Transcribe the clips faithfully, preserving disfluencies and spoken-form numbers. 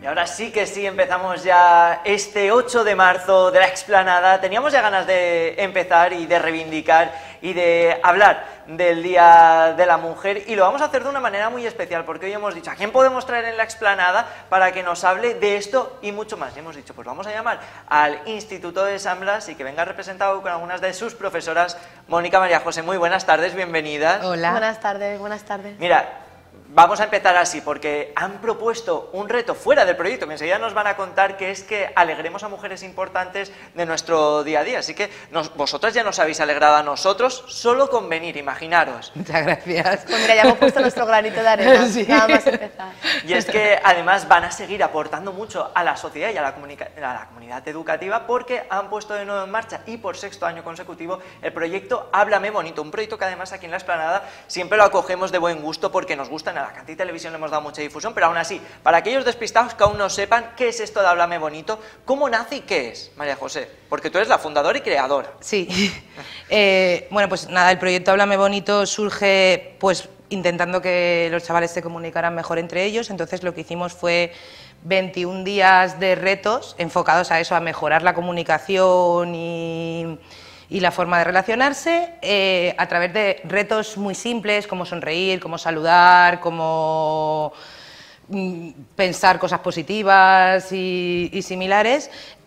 Y ahora sí que sí, empezamos ya este ocho de marzo de la Explanada. Teníamos ya ganas de empezar y de reivindicar y de hablar del Día de la Mujer, y lo vamos a hacer de una manera muy especial, porque hoy hemos dicho, ¿a quién podemos traer en la Explanada para que nos hable de esto y mucho más? Y hemos dicho, pues vamos a llamar al Instituto de San Blas y que venga representado con algunas de sus profesoras. Mónica, María José, muy buenas tardes, bienvenidas. Hola. Buenas tardes, buenas tardes. Mira, vamos a empezar así, porque han propuesto un reto fuera del proyecto, que enseguida nos van a contar, que es que alegremos a mujeres importantes de nuestro día a día. Así que nos, vosotras ya nos habéis alegrado a nosotros solo con venir, imaginaros. Muchas gracias. Pues mira, ya hemos puesto nuestro granito de arena, Sí. nada más empezar. Y es que además van a seguir aportando mucho a la sociedad y a la, comunica a la comunidad educativa, porque han puesto de nuevo en marcha, y por sexto año consecutivo, el proyecto Háblame Bonito, un proyecto que además aquí en la Explanada siempre lo acogemos de buen gusto porque nos gustan. A la Cantí Televisión le hemos dado mucha difusión, pero aún así, para aquellos despistados que aún no sepan qué es esto de Háblame Bonito, ¿cómo nace y qué es, María José? Porque tú eres la fundadora y creadora. Sí. Eh, bueno, pues nada, el proyecto Háblame Bonito surge pues intentando que los chavales se comunicaran mejor entre ellos. Entonces lo que hicimos fue veintiún días de retos enfocados a eso, a mejorar la comunicación y... y la forma de relacionarse eh, a través de retos muy simples, como sonreír, como saludar, como mm, pensar cosas positivas y, y similares,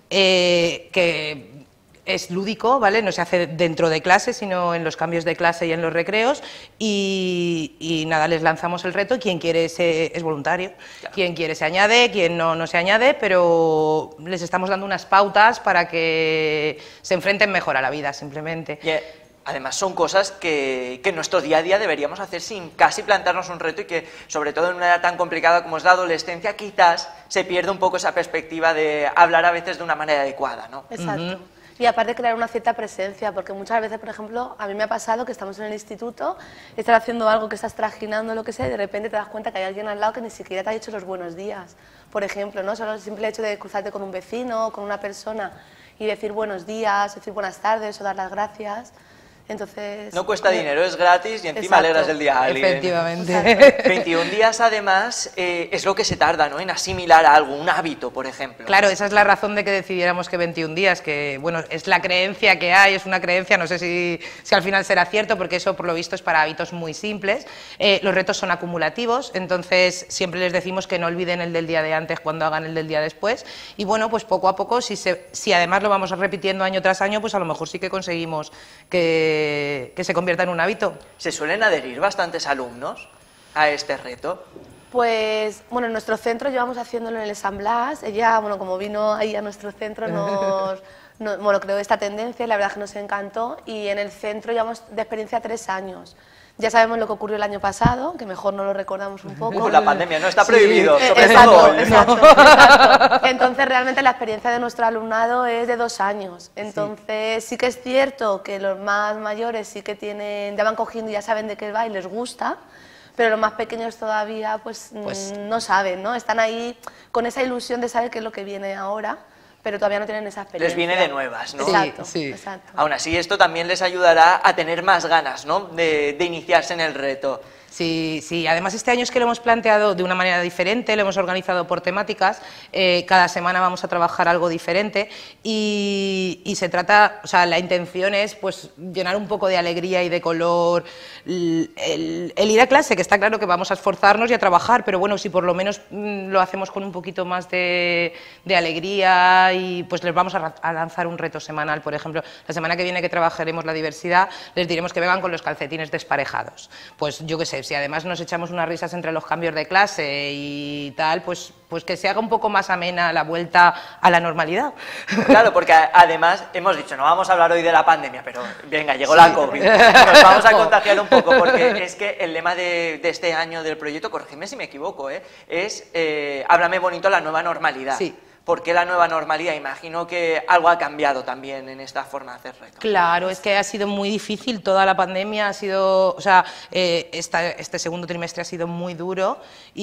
eh, que es lúdico, ¿vale? No se hace dentro de clase, sino en los cambios de clase y en los recreos, y, y nada, les lanzamos el reto. Quien quiere se, es voluntario, claro. Quien quiere se añade, quien no, no se añade, pero les estamos dando unas pautas para que se enfrenten mejor a la vida, simplemente. Y, eh, además son cosas que, que en nuestro día a día deberíamos hacer sin casi plantearnos un reto, y que sobre todo en una edad tan complicada como es la adolescencia, quizás se pierde un poco esa perspectiva de hablar a veces de una manera adecuada, ¿no? Exacto. Uh-huh. Y aparte crear una cierta presencia, porque muchas veces, por ejemplo, a mí me ha pasado que estamos en el instituto, estás haciendo algo, que estás trajinando, lo que sea, y de repente te das cuenta que hay alguien al lado que ni siquiera te ha dicho los buenos días, por ejemplo, ¿no? Solo el simple hecho de cruzarte con un vecino, con una persona, y decir buenos días, decir buenas tardes o dar las gracias. Entonces, no cuesta eh, dinero, es gratis y encima exacto. alegras el día a alguien. Efectivamente. veintiún días además eh, es lo que se tarda, ¿no?, en asimilar algo, un hábito, por ejemplo. Claro, esa es la razón de que decidiéramos que veintiún días, que bueno, es la creencia que hay, es una creencia, no sé si, si al final será cierto, porque eso por lo visto es para hábitos muy simples. Eh, los retos son acumulativos, entonces siempre les decimos que no olviden el del día de antes cuando hagan el del día después, y bueno, pues poco a poco, si, se, si además lo vamos repitiendo año tras año, pues a lo mejor sí que conseguimos que que se convierta en un hábito. ¿Se suelen adherir bastantes alumnos a este reto? Pues, bueno, en nuestro centro llevamos haciéndolo en el San Blas. Ella, bueno, como vino ahí a nuestro centro, nos, nos, bueno, creó esta tendencia y la verdad que nos encantó. Y en el centro llevamos de experiencia tres años. Ya sabemos lo que ocurrió el año pasado, que mejor no lo recordamos un poco. Uh, la pandemia, no está Sí, prohibido, sobre exacto, todo hoy. exacto, exacto. Entonces, realmente la experiencia de nuestro alumnado es de dos años. Entonces, sí, sí que es cierto que los más mayores sí que tienen, ya van cogiendo y ya saben de qué va y les gusta, pero los más pequeños todavía pues, pues no saben, ¿no? Están ahí con esa ilusión de saber qué es lo que viene ahora, pero todavía no tienen esa experiencia. Les viene de nuevas, ¿no? Exacto, sí, sí. exacto. Aún así, esto también les ayudará a tener más ganas, ¿no?, de, de iniciarse en el reto. Sí, sí, además este año es que lo hemos planteado de una manera diferente, lo hemos organizado por temáticas, eh, cada semana vamos a trabajar algo diferente y, y se trata, o sea, la intención es pues llenar un poco de alegría y de color el, el, el ir a clase, que está claro que vamos a esforzarnos y a trabajar, pero bueno, si por lo menos mm, lo hacemos con un poquito más de, de alegría, y pues les vamos a, a lanzar un reto semanal. Por ejemplo, la semana que viene, que trabajaremos la diversidad, les diremos que vengan con los calcetines desparejados. Pues yo qué sé, si además nos echamos unas risas entre los cambios de clase y tal, pues, pues que se haga un poco más amena la vuelta a la normalidad. Claro, porque además hemos dicho, no vamos a hablar hoy de la pandemia, pero venga, llegó sí. la COVID, nos vamos a contagiar un poco, porque es que el lema de, de este año del proyecto, corrígeme si me equivoco, ¿eh? es eh, Háblame Bonito, la nueva normalidad. Sí. ¿Por qué la nueva normalidad? Imagino que algo ha cambiado también en esta forma de hacer retos. Claro, es que ha sido muy difícil toda la pandemia, ha sido, o sea, eh, esta, este segundo trimestre ha sido muy duro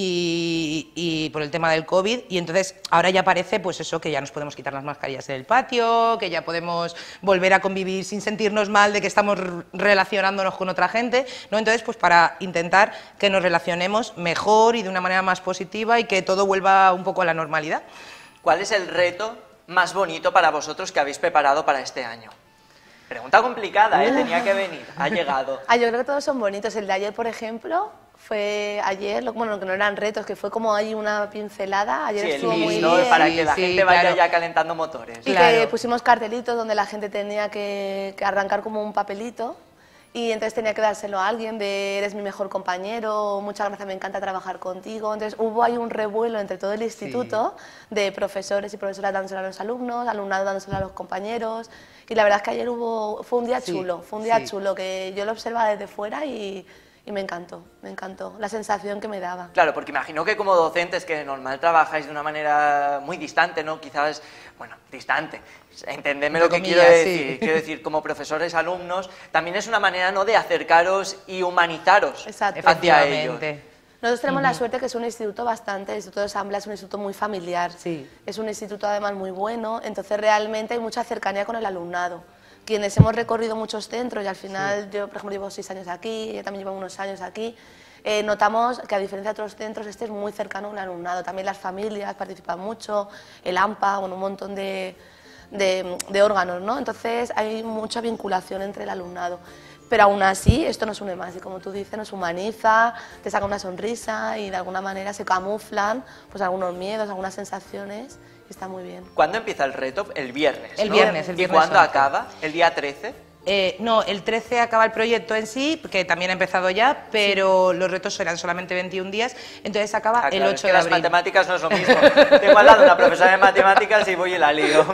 y, y por el tema del COVID, y entonces ahora ya parece pues eso, que ya nos podemos quitar las mascarillas en el patio, que ya podemos volver a convivir sin sentirnos mal de que estamos relacionándonos con otra gente, ¿no? Entonces, pues para intentar que nos relacionemos mejor y de una manera más positiva y que todo vuelva un poco a la normalidad. ¿Cuál es el reto más bonito para vosotros que habéis preparado para este año? Pregunta complicada, ¿eh? Tenía que venir, ha llegado. Ah, yo creo que todos son bonitos. El de ayer, por ejemplo, fue ayer, lo- bueno, que no eran retos, que fue como ahí una pincelada. Ayer Sí, el estuvo mix, muy ¿no? bien. Para Sí, que la sí, gente vaya claro. ya calentando motores. Y Claro. que pusimos cartelitos donde la gente tenía que, que arrancar como un papelito y entonces tenía que dárselo a alguien de eres mi mejor compañero, muchas gracias, me encanta trabajar contigo. Entonces hubo ahí un revuelo entre todo el instituto de profesores y profesoras dándoselo a los alumnos, alumnado dándoselo a los compañeros, y la verdad es que ayer hubo, fue un día Sí, chulo, fue un día sí. chulo que yo lo observaba desde fuera y, y me encantó, me encantó la sensación que me daba. Claro, porque imagino que como docentes que de normal trabajáis de una manera muy distante, ¿no? Quizás, bueno, distante, entendedme lo Entre que quiero comillas, decir. sí. Quiero decir, como profesores, alumnos, también es una manera, ¿no?, de acercaros y humanizaros Exacto. hacia ellos. Efectivamente. Nosotros tenemos la suerte que es un instituto bastante, el Instituto de Asamblea es un instituto muy familiar, Sí. es un instituto además muy bueno, entonces realmente hay mucha cercanía con el alumnado. Quienes hemos recorrido muchos centros y al final, yo por ejemplo llevo seis años aquí, ella también lleva unos años aquí, eh, notamos que a diferencia de otros centros este es muy cercano al alumnado, también las familias participan mucho, el AMPA, bueno, un montón de, de, de órganos, ¿no? Entonces hay mucha vinculación entre el alumnado. Pero aún así, esto nos une más y como tú dices, nos humaniza, te saca una sonrisa y de alguna manera se camuflan pues algunos miedos, algunas sensaciones y está muy bien. ¿Cuándo empieza el reto? El viernes, El ¿no? viernes, el ¿Y viernes cuándo once. acaba? ¿El día trece? Eh, no, el trece acaba el proyecto en sí, que también ha empezado ya, pero los retos serán solamente veintiún días, entonces acaba Ah, el claro, ocho es que de las abril. matemáticas no es lo mismo. Tengo al lado una profesora de matemáticas y voy y la lío.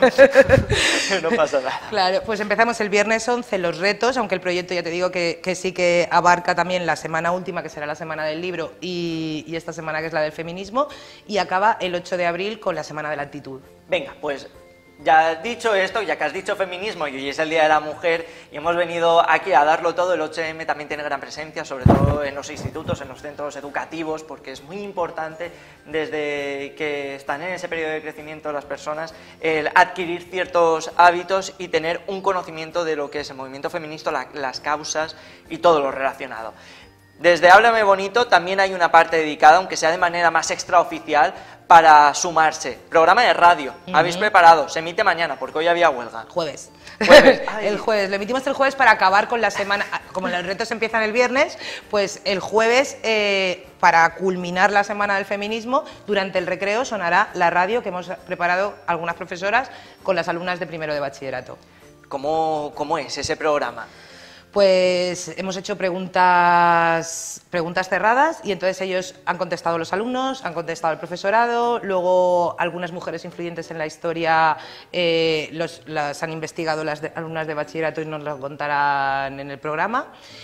No pasa nada. Claro, pues empezamos el viernes once los retos, aunque el proyecto ya te digo que, que sí que abarca también la semana última, que será la semana del libro, y, y esta semana que es la del feminismo, y acaba el ocho de abril con la semana de la actitud. Venga, pues ya dicho esto, ya que has dicho feminismo y hoy es el Día de la Mujer y hemos venido aquí a darlo todo, el ocho eme también tiene gran presencia, sobre todo en los institutos, en los centros educativos, porque es muy importante desde que están en ese periodo de crecimiento las personas el adquirir ciertos hábitos y tener un conocimiento de lo que es el movimiento feminista, la- las causas y todo lo relacionado. Desde Háblame Bonito también hay una parte dedicada, aunque sea de manera más extraoficial, para sumarse. Programa de radio, habéis preparado, se emite mañana, porque hoy había huelga. Jueves. Jueves. Ay. El jueves. Lo emitimos el jueves para acabar con la semana. Como los retos empiezan el viernes, pues el jueves, eh, para culminar la semana del feminismo, durante el recreo sonará la radio que hemos preparado algunas profesoras con las alumnas de primero de bachillerato. ¿Cómo, cómo es ese programa? Pues hemos hecho preguntas, preguntas cerradas y entonces ellos han contestado los alumnos, han contestado el profesorado, luego algunas mujeres influyentes en la historia eh, los, las han investigado las de- alumnas de bachillerato y nos lo contarán en el programa.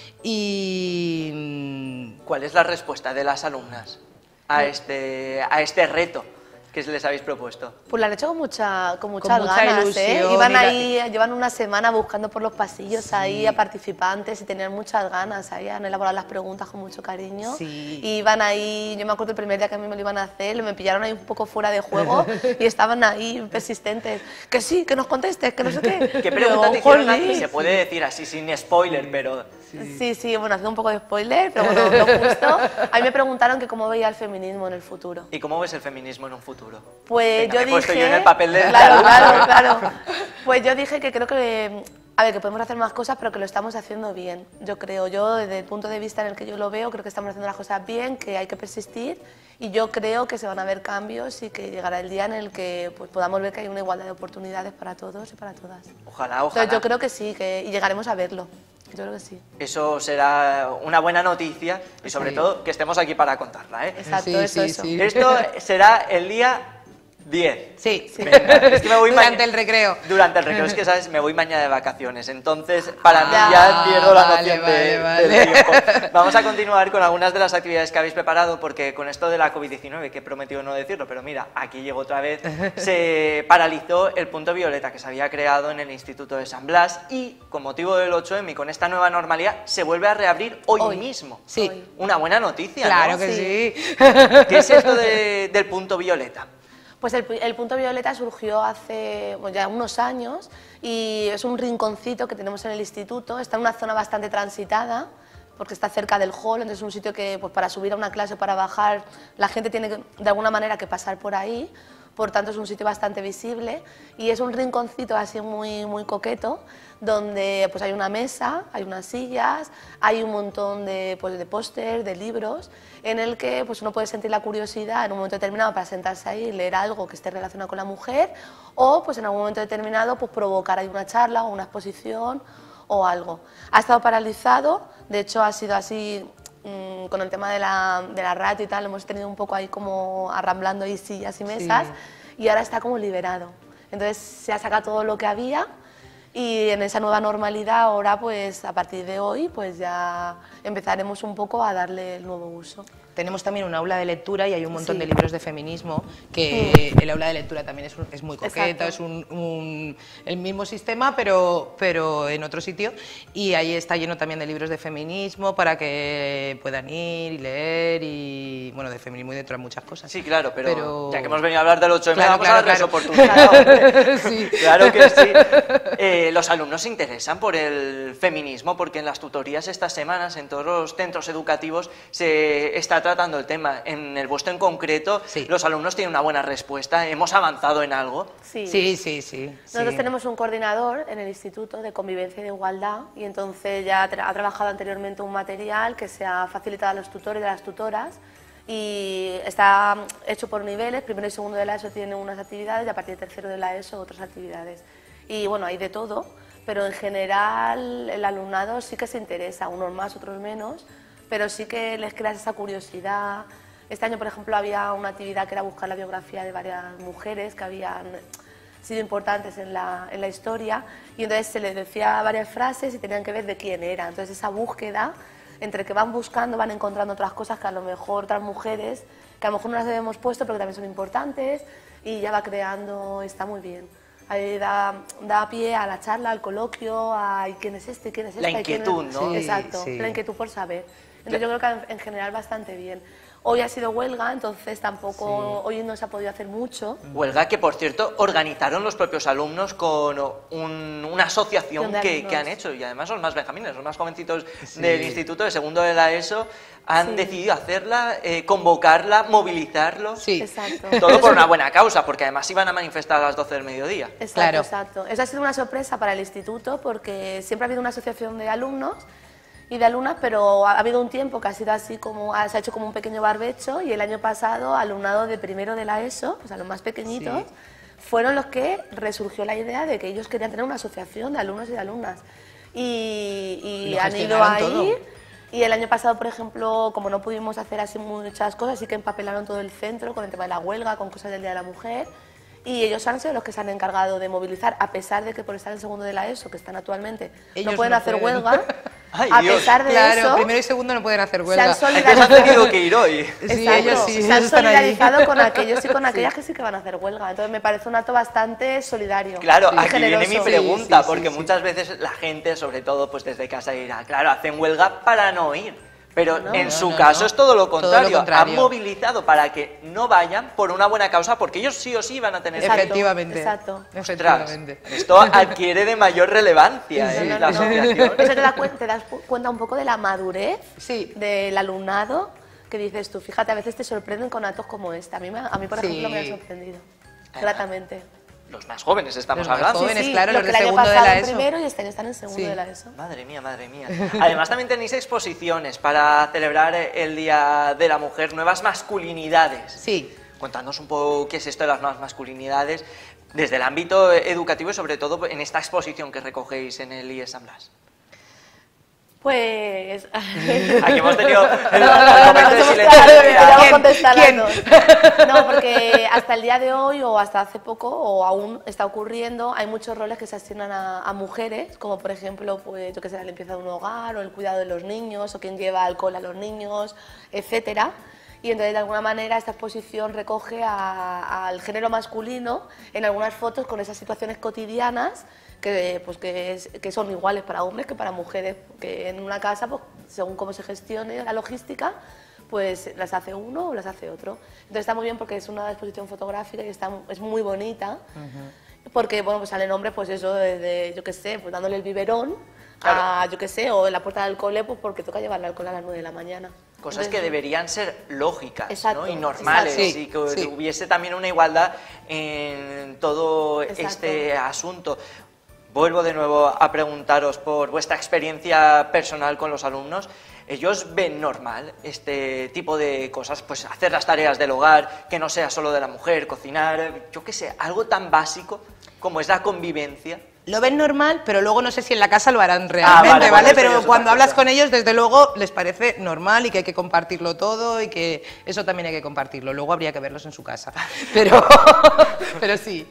Y mm, ¿Cuál es la respuesta de las alumnas a este, a este reto que les habéis propuesto? Pues lo han hecho con, mucha, con muchas mucha ganas, ¿eh? ilusión, Iban y la- ahí, llevan una semana buscando por los pasillos ahí a participantes y tenían muchas ganas, ahí han elaborado las preguntas con mucho cariño. Sí. Y iban ahí, yo me acuerdo el primer día que a mí me lo iban a hacer, me pillaron ahí un poco fuera de juego y estaban ahí persistentes, que sí, que nos contestes, que no sé qué. ¿Qué Y pregunta yo, te hicieron "Jolín". aquí? Se puede decir así sin spoiler, pero... Sí, sí, bueno, haciendo un poco de spoiler, pero bueno, lo justo. A mí me preguntaron que cómo veía el feminismo en el futuro. ¿Y cómo ves el feminismo en un futuro? Pues Venga, yo me he dije... puesto yo en el papel de... Claro, claro, claro. Pues yo dije que creo que... A ver, que podemos hacer más cosas, pero que lo estamos haciendo bien. Yo creo, yo desde el punto de vista en el que yo lo veo, creo que estamos haciendo las cosas bien, que hay que persistir y yo creo que se van a ver cambios y que llegará el día en el que pues, podamos ver que hay una igualdad de oportunidades para todos y para todas. Ojalá, ojalá. Entonces yo creo que sí, que y llegaremos a verlo. Yo creo que sí. Eso será una buena noticia y sobre Sí. todo que estemos aquí para contarla, ¿eh? Exacto, Sí, eso, sí, eso. sí. Esto será el día diez. Sí, sí. Venga, es que me voy durante maña- el recreo. Durante el recreo, es que, ¿sabes? Me voy mañana de vacaciones, entonces para mí Ah, ya pierdo la vale, noción vale, de- vale. del tiempo. Vamos a continuar con algunas de las actividades que habéis preparado, porque con esto de la COVID diecinueve, que he prometido no decirlo, pero mira, aquí llegó otra vez, se paralizó el punto violeta que se había creado en el Instituto de San Blas y, con motivo del ocho eme y con esta nueva normalidad, se vuelve a reabrir hoy, Hoy. mismo. Sí. Hoy. Una buena noticia, Claro ¿no? que sí. ¿Qué es esto de- del punto violeta? Pues el, el punto violeta surgió hace bueno, ya unos años y es un rinconcito que tenemos en el instituto, está en una zona bastante transitada porque está cerca del hall, entonces es un sitio que pues, para subir a una clase o para bajar la gente tiene que, de alguna manera que pasar por ahí, por tanto es un sitio bastante visible y es un rinconcito así muy, muy coqueto donde pues, hay una mesa, hay unas sillas, hay un montón de, pues, de pósters, de libros en el que pues, uno puede sentir la curiosidad en un momento determinado para sentarse ahí y leer algo que esté relacionado con la mujer o pues, en algún momento determinado pues, provocar ahí una charla o una exposición o algo. Ha estado paralizado, de hecho ha sido así mmm, con el tema de la, de la radio y tal, hemos tenido un poco ahí como arramblando ahí sillas y mesas sí. Y ahora está como liberado. Entonces se ha sacado todo lo que había y en esa nueva normalidad ahora pues a partir de hoy pues ya empezaremos un poco a darle el nuevo uso. Tenemos también un aula de lectura y hay un montón Sí. de libros de feminismo, que Mm. el aula de lectura también es, un- es muy coqueto, Exacto. es un, un- el mismo sistema, pero, pero en otro sitio. Y ahí está lleno también de libros de feminismo para que puedan ir y leer, y bueno, de feminismo y de otras muchas cosas. Sí, claro, pero, Pero- ya que hemos venido a hablar del ocho eme, Claro, vamos claro, a darles claro. oportunidad. hombre. Sí. Claro que sí. Eh, los alumnos se interesan por el feminismo porque en las tutorías estas semanas, en todos los centros educativos, se está tratando el tema. En el vuestro en concreto, Sí. los alumnos tienen una buena respuesta. ¿Hemos avanzado en algo? Sí. Sí, sí, sí. Nosotros sí. tenemos un coordinador en el Instituto de Convivencia y de Igualdad y entonces ya tra- ha trabajado anteriormente un material que se ha facilitado a los tutores y a las tutoras y está hecho por niveles, primero y segundo de la ESO tienen unas actividades y a partir de tercero de la ESO otras actividades. Y bueno, hay de todo, pero en general el alumnado sí que se interesa, unos más, otros menos, pero sí que les creas esa curiosidad. Este año, por ejemplo, había una actividad que era buscar la biografía de varias mujeres que habían sido importantes en la, en la historia y entonces se les decía varias frases y tenían que ver de quién era. Entonces esa búsqueda, entre que van buscando, van encontrando otras cosas que a lo mejor otras mujeres, que a lo mejor no las habíamos puesto pero que también son importantes y ya va creando, está muy bien. Ahí da, da pie a la charla, al coloquio, a ¿y quién es este? ¿Quién es esta? La ¿Y quién es-?". inquietud, ¿no? Sí, Exacto, sí. la inquietud por saber. Entonces yo creo que en, en general bastante bien. Hoy ha sido huelga, entonces tampoco, hoy no se ha podido hacer mucho. Huelga que, por cierto, organizaron los propios alumnos con un- una asociación De que, alumnos. que han hecho, y además son más benjamines, los más jovencitos Sí. del instituto de segundo de la ESO, han Sí. decidido hacerla, eh, convocarla, movilizarlo, Sí. Exacto. todo por una buena causa, porque además iban a manifestar a las doce del mediodía. Exacto, Claro. exacto. Esa ha sido una sorpresa para el instituto porque siempre ha habido una asociación de alumnos y de alumnas, pero ha habido un tiempo que ha sido así como, ha- se ha hecho como un pequeño barbecho y el año pasado alumnado de primero de la ESO, o sea, los más pequeñitos, Sí. fueron los que resurgió la idea de que ellos querían tener una asociación de alumnos y de alumnas. Y, y Lo han ido gestionaron ahí. todo. Y el año pasado, por ejemplo, como no pudimos hacer así muchas cosas, sí que empapelaron todo el centro con el tema de la huelga, con cosas del Día de la Mujer. Y ellos han sido los que se han encargado de movilizar, a pesar de que por estar en segundo de la ESO, que están actualmente, Ellos no pueden no hacer pueden. huelga. Ay, a Dios. pesar de Claro, eso, primero y segundo no pueden hacer se huelga. han Entonces han solidarizado, tenido que ir hoy. Sí, Exacto, ellos sí, se ellos han están ahí. solidarizado con aquellos y con aquellas que sí que van a hacer huelga. Entonces me parece un acto bastante solidario. Claro, y aquí viene mi generoso. pregunta, Sí, sí, porque sí. muchas veces la gente, sobre todo pues desde casa, dirá, claro, hacen huelga para no ir. Pero No. en No, su no, caso no. es todo lo Todo lo contrario. contrario. Han movilizado para que no vayan por una buena causa, porque ellos sí o sí van a tener... Exacto, Efectivamente. exacto. Ostras, Efectivamente. esto adquiere de mayor relevancia, No, ¿eh? no, la no. asociación. Eso te, da cuen- te das pu- cuenta un poco de la madurez Sí. del alumnado que dices tú. Fíjate, a veces te sorprenden con actos como este. A mí, me- a mí por Sí. ejemplo, me ha sorprendido. Gratamente. Los más jóvenes estamos Los más hablando. jóvenes. claro, los los que de el año segundo de pasado la en ESO. primero y este año están en segundo Sí. de la ESO. Madre mía, madre mía. Además también tenéis exposiciones para celebrar el Día de la Mujer, nuevas masculinidades. Sí. Contadnos un poco qué es esto de las nuevas masculinidades desde el ámbito educativo y sobre todo en esta exposición que recogéis en el I E S San Blas. Pues... Aquí hemos tenido el, el No, no, no, momento no, de somos silencio. claros, Mira, quedamos ¿Quién contestar ¿Quién? las dos. No, porque hasta el día de hoy o hasta hace poco o aún está ocurriendo, hay muchos roles que se asignan a, a mujeres, como por ejemplo, pues yo que sé, la limpieza de un hogar o el cuidado de los niños o quien lleva alcohol a los niños, etcétera. Y entonces de alguna manera esta exposición recoge a, al género masculino en algunas fotos con esas situaciones cotidianas que, pues, que, es, que son iguales para hombres que para mujeres, que en una casa, pues, según cómo se gestione la logística, pues las hace uno o las hace otro. Entonces está muy bien porque es una exposición fotográfica y está, es muy bonita, uh-huh. porque bueno, pues salen hombres, pues eso, desde, yo qué sé, pues dándole el biberón, claro. a, yo qué sé, o en la puerta del cole, pues porque toca llevarle alcohol a las nueve de la mañana. Cosas que deberían ser lógicas, exacto, ¿no? Y normales, sí, y que sí. hubiese también una igualdad en todo exacto. este asunto. Vuelvo de nuevo a preguntaros por vuestra experiencia personal con los alumnos. ¿Ellos ven normal este tipo de cosas? Pues hacer las tareas del hogar, que no sea solo de la mujer, cocinar, yo qué sé, algo tan básico como es la convivencia. Lo ven normal, pero luego no sé si en la casa lo harán realmente, ah, vale, ¿vale? bueno, pero cuando hablas cosa. con ellos, desde luego, les parece normal y que hay que compartirlo todo y que eso también hay que compartirlo. Luego habría que verlos en su casa, pero, pero sí.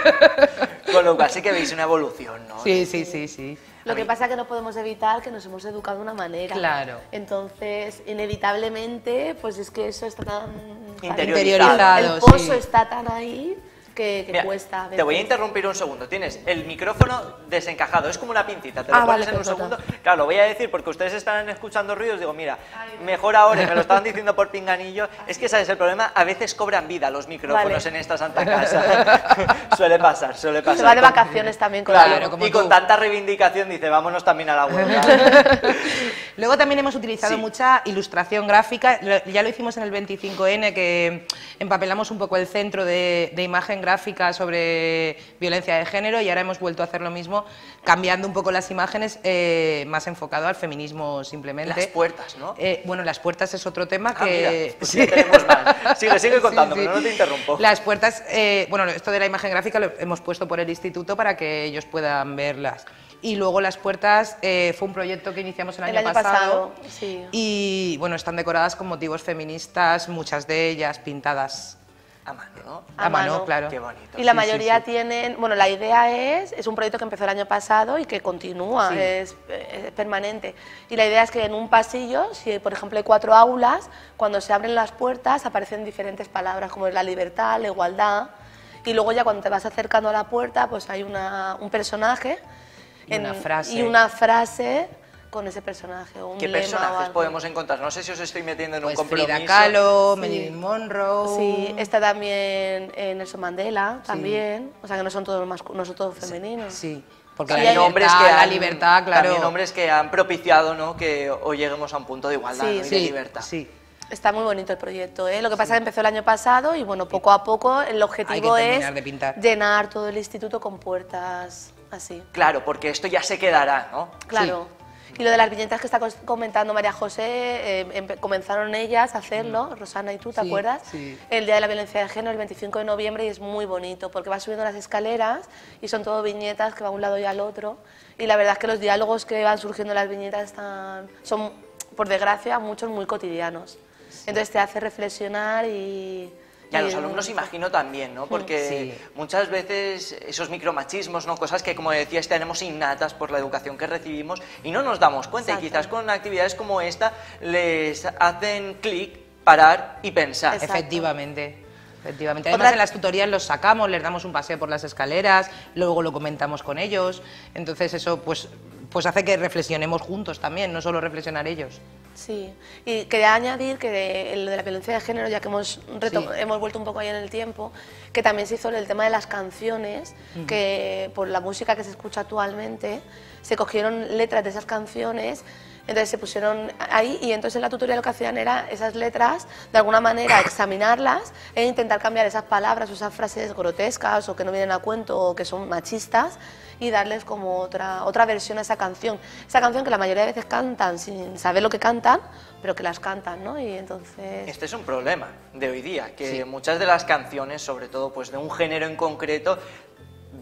Con lo cual sí que veis una evolución, ¿no? Sí, sí, sí, sí. Lo que pasa es que no podemos evitar que nos hemos educado de una manera. Claro. Entonces, inevitablemente, pues es que eso está tan... interiorizado. El pozo sí. está tan ahí que, que Mira, cuesta. Te voy a interrumpir un segundo. Tienes el micrófono desencajado, es como una pincita. Te lo ah, pones vale, en un pues segundo. Claro, lo voy a decir porque ustedes están escuchando ruidos. Digo, mira, mejor ahora, y me lo estaban diciendo por pinganillo. Es que, ¿sabes? El problema, a veces cobran vida los micrófonos vale. en esta santa casa. Suele pasar, suele pasar. Se va de vacaciones también con Claro, claro, como y tú. Con tanta reivindicación dice, vámonos también a la huelga. Luego también hemos utilizado sí. mucha ilustración gráfica. Ya lo hicimos en el veinticinco ene, que empapelamos un poco el centro de, de imagen gráfica sobre violencia de género, y ahora hemos vuelto a hacer lo mismo, cambiando un poco las imágenes, eh, más enfocado al feminismo simplemente. Las puertas, ¿no? Eh, bueno, las puertas es otro tema ah, que... Mira, pues sí. tenemos más. Sigue, sigue contando, sí, sí. pero no te interrumpo. Las puertas, eh, bueno, esto de la imagen gráfica lo hemos puesto por el instituto para que ellos puedan verlas. Y luego las puertas eh, fue un proyecto que iniciamos el año, el año pasado, pasado sí. y bueno, están decoradas con motivos feministas, muchas de ellas pintadas a mano, ¿no? A, a mano, mano, claro. Qué bonito. Y la sí, mayoría sí, sí. tienen, bueno, la idea es, es un proyecto que empezó el año pasado y que continúa, sí. es, es permanente. Y la idea es que en un pasillo, si por ejemplo hay cuatro aulas, cuando se abren las puertas aparecen diferentes palabras como es la libertad, la igualdad, y luego ya cuando te vas acercando a la puerta, pues hay una, un personaje y, en, una frase. y una frase con ese personaje. Un ¿Qué lema personajes podemos encontrar? No sé si os estoy metiendo en pues un compromiso. Frida Kahlo, sí. Marilyn Monroe... Sí, está también eh, Nelson Mandela, también. Sí. O sea, que no son todos, no son todos femeninos. Sí, sí. Porque hay la libertad, hombres que han, la libertad, claro. También hombres que han propiciado, ¿no?, que hoy lleguemos a un punto de igualdad, sí, ¿no? y sí, de libertad. Sí. Está muy bonito el proyecto, ¿eh? Lo que pasa es que empezó el año pasado y bueno, poco a poco el objetivo es de pintar. llenar todo el instituto con puertas así. Claro, porque esto ya se quedará, ¿no? Claro. Sí. Y lo de las viñetas que está comentando María José, eh, comenzaron ellas a hacerlo, mm. Rosana y tú, ¿te sí, acuerdas? Sí. El Día de la Violencia de Género, el veinticinco de noviembre, y es muy bonito porque vas subiendo las escaleras y son todo viñetas que van a un lado y al otro. Y la verdad es que los diálogos que van surgiendo en las viñetas están, son, por desgracia, muchos muy cotidianos. Sí. Entonces te hace reflexionar y... Y a los alumnos imagino también, ¿no? Porque sí. muchas veces esos micromachismos, ¿no?, cosas que, como decías, tenemos innatas por la educación que recibimos y no nos damos cuenta. Exacto. Y quizás con actividades como esta les hacen clic, parar y pensar. Exacto. Efectivamente. Efectivamente. Además, en las tutorías los sacamos, les damos un paseo por las escaleras, luego lo comentamos con ellos. Entonces eso pues, pues hace que reflexionemos juntos también, no solo reflexionar ellos. Sí, y quería añadir que de, lo de la violencia de género, ya que hemos, sí. hemos vuelto un poco ahí en el tiempo, que también se hizo el tema de las canciones, uh-huh. que por la música que se escucha actualmente, se cogieron letras de esas canciones, entonces se pusieron ahí y entonces en la tutoría lo que hacían era esas letras, de alguna manera examinarlas e intentar cambiar esas palabras o esas frases grotescas o que no vienen a cuento o que son machistas, y darles como otra, otra versión a esa canción. Esa canción que la mayoría de veces cantan sin saber lo que cantan, pero que las cantan, ¿no? Y entonces... Este es un problema de hoy día, que sí. muchas de las canciones, sobre todo pues de un género en concreto,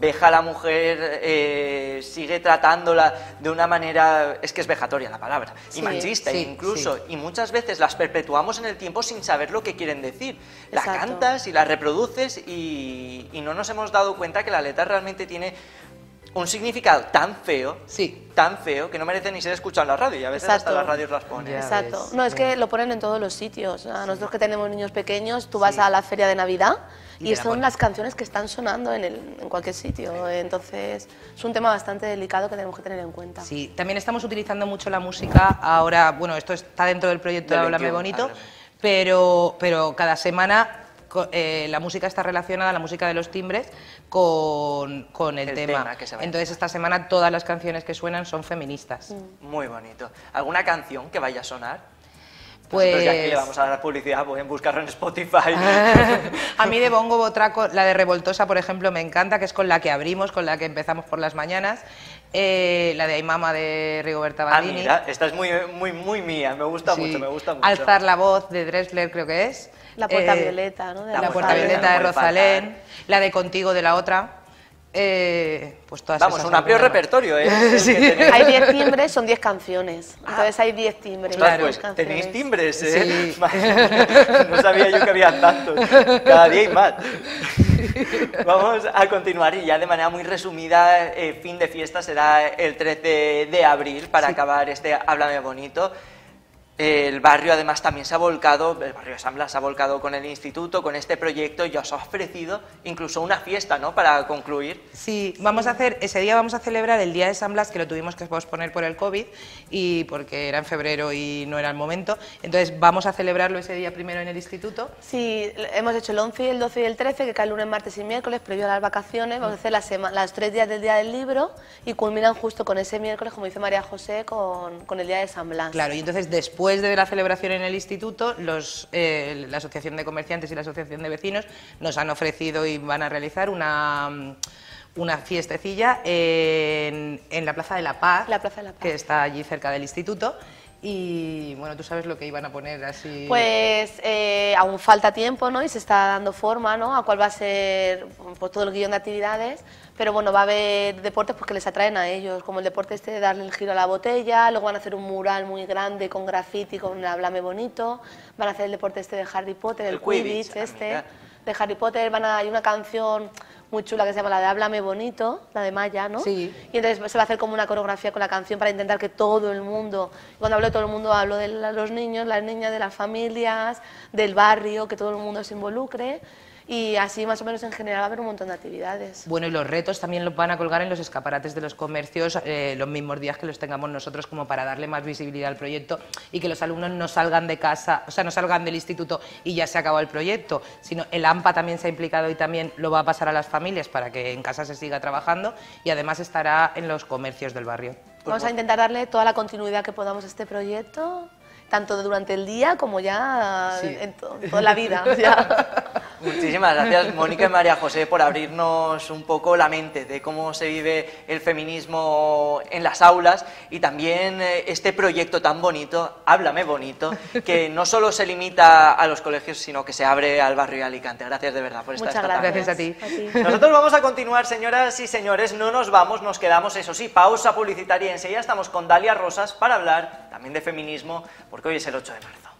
veja a la mujer, eh, sigue tratándola de una manera, es que es vejatoria la palabra, y Sí, machista sí, incluso, sí. y muchas veces las perpetuamos en el tiempo sin saber lo que quieren decir. La Exacto. cantas y la reproduces y, y no nos hemos dado cuenta que la letra realmente tiene un significado tan feo, Sí. tan feo, que no merece ni ser escuchado en la radio, y a veces Exacto. hasta las radios las ponen. Ya. Exacto. ves, No, es que bien. lo ponen en todos los sitios. A nosotros que tenemos niños pequeños, tú vas a la feria de Navidad Y y, te la son ponen. las canciones que están sonando en, el- en cualquier sitio. Entonces, es un tema bastante delicado que tenemos que tener en cuenta. Sí, también estamos utilizando mucho la música. Ahora, bueno, esto está dentro del proyecto Del de Háblame veintiuno, Bonito, Háblame. pero, pero cada semana co- eh, la música está relacionada, la música de los timbres, con, con el, El tema. tema que se va a Entonces, esta semana todas las canciones que suenan son feministas. Muy bonito. ¿Alguna canción que vaya a sonar? Pues... Nosotros ya que le vamos a dar publicidad, pueden buscarlo en Spotify. A mí de Bongo Botraco, la de Revoltosa, por ejemplo, me encanta, que es con la que abrimos, con la que empezamos por las mañanas. Eh, la de Ay Mama de Rigoberta Ah, Bandini. mira, esta es muy, muy, muy mía, me gusta Sí. mucho, me gusta mucho. Alzar la voz de Dressler, creo que es. La Puerta Eh, Violeta, ¿no? De La, La Puerta Puerta Violeta de Violeta, no puede Rosalén. faltar. La de Contigo de la otra. Eh, pues todas Vamos, esas un amplio algunas más. repertorio, ¿eh? El Sí. que tenéis. Hay diez timbres, son diez canciones. Entonces hay diez timbres. Ostras, diez pues, canciones. tenéis timbres, ¿eh? Sí. Madre, no sabía yo que había tantos. Cada día hay más. Vamos a continuar y ya de manera muy resumida, eh, fin de fiesta será el trece de abril para acabar este Háblame Bonito. El barrio además también se ha volcado, el barrio de San Blas se ha volcado con el instituto, con este proyecto y os ha ofrecido incluso una fiesta, ¿no?, para concluir. Sí, vamos a hacer, ese día vamos a celebrar el Día de San Blas, que lo tuvimos que posponer por el COVID y porque era en febrero y no era el momento. Entonces vamos a celebrarlo ese día primero en el instituto. Sí, hemos hecho el once, el doce y el trece, que cae lunes, martes y miércoles, previo a las vacaciones. Vamos a hacer las sema- las tres días del Día del Libro y culminan justo con ese miércoles, como dice María José, con, con el Día de San Blas. Claro, y entonces después de la celebración en el instituto, los, eh, la Asociación de Comerciantes y la Asociación de Vecinos nos han ofrecido y van a realizar una, mm, una fiestecilla en, en la Plaza de la Paz, La Plaza de la Paz. que está allí cerca del instituto. Y bueno, tú sabes lo que iban a poner así. Pues eh, aún falta tiempo, ¿no? Y se está dando forma, ¿no?, a cuál va a ser pues, todo el guión de actividades. Pero bueno, va a haber deportes pues, que les atraen a ellos, como el deporte este de darle el giro a la botella, luego van a hacer un mural muy grande con graffiti, con el Háblame Bonito, van a hacer el deporte este de Harry Potter, el, El Quidditch, Quidditch este, amiga. de Harry Potter, van a, hay una canción muy chula que se llama la de Háblame Bonito, la de Maya, ¿no? Sí. Y entonces se va a hacer como una coreografía con la canción para intentar que todo el mundo, cuando hablo de todo el mundo, hablo de la- los niños, las niñas, de las familias, del barrio, que todo el mundo se involucre. Y así más o menos en general va a haber un montón de actividades. Bueno, y los retos también los van a colgar en los escaparates de los comercios eh, los mismos días que los tengamos nosotros, como para darle más visibilidad al proyecto y que los alumnos no salgan de casa, o sea, no salgan del instituto y ya se acabó el proyecto, sino el AMPA también se ha implicado y también lo va a pasar a las familias para que en casa se siga trabajando y además estará en los comercios del barrio. Vamos a intentar darle toda la continuidad que podamos a este proyecto, tanto durante el día como ya Sí. en, to- en toda la vida. ya. Muchísimas gracias, Mónica y María José, por abrirnos un poco la mente de cómo se vive el feminismo en las aulas y también eh, este proyecto tan bonito, Háblame Bonito, que no solo se limita a los colegios, sino que se abre al barrio de Alicante. Gracias de verdad por estar Muchas esta tarde. gracias. Gracias a ti. Nosotros vamos a continuar, señoras y señores, no nos vamos, nos quedamos, eso sí, pausa publicitaria y enseguida estamos con Dalia Rosas para hablar también de feminismo, porque hoy es el ocho de marzo.